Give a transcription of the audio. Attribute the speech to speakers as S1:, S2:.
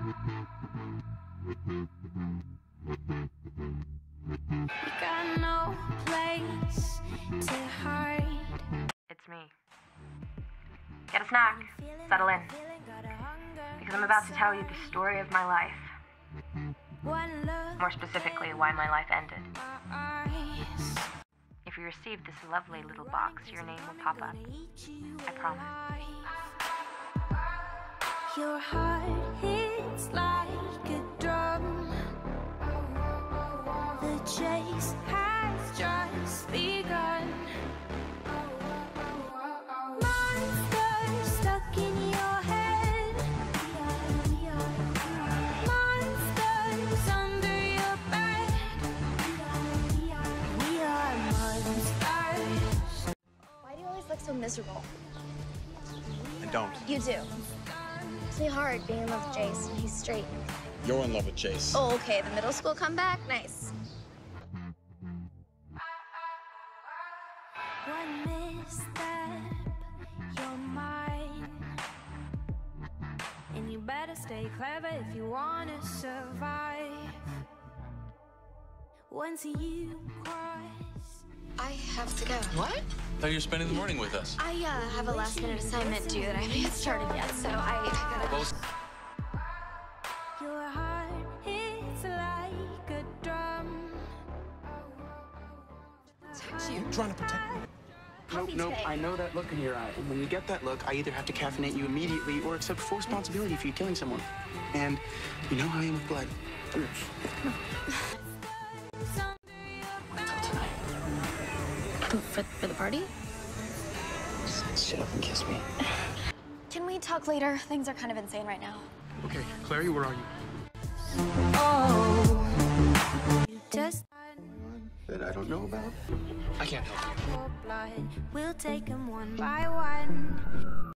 S1: We got no place to hide.
S2: It's me. Get a snack. Settle in. Because I'm about to tell you the story of my life. More specifically, why my life ended. If you receive this lovely little box, your name will pop up. I promise.
S1: Your heart hits like a drum. The chase has just begun. Monsters stuck in your head. Monsters under your bed. We are monsters.
S3: Why do you always look so miserable?
S4: I don't.
S3: You do. It's really hard being in love with Jace. He's straight.
S4: You're in love with Jace.
S3: Oh, okay. The middle school comeback? Nice.
S1: One misstep, you're mine. And you better stay clever if you want to survive. Once you cross,
S3: I have to go.
S5: What? I thought you were spending the morning with us.
S3: I have a last-minute assignment due that I haven't get started yet, so I gotta...
S1: your heart hits like a drum.
S4: You're trying to protect me.
S6: Nope, I know that look in your eye. And when you get that look, I either have to caffeinate you immediately or accept full responsibility for you killing someone. And you know how I am with blood. Until tonight.
S3: For the party?
S6: Just shut up and kiss me.
S3: Can we talk later? Things are kind of insane right now.
S6: Okay, Clary, where are you?
S1: Oh, you just
S6: That I don't know about? I can't help you.
S1: blood. We'll take them one by one.